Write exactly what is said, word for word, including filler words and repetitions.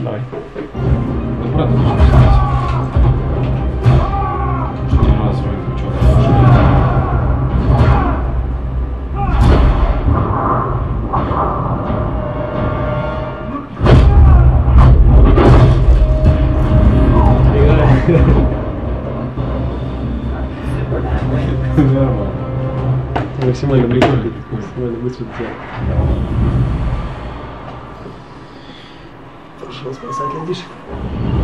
Давай. Аккуратно нужно снять. Разовый крючок. Нормально. Максимально прикольно. Максимально быстро делать. Пошел спасать летишек.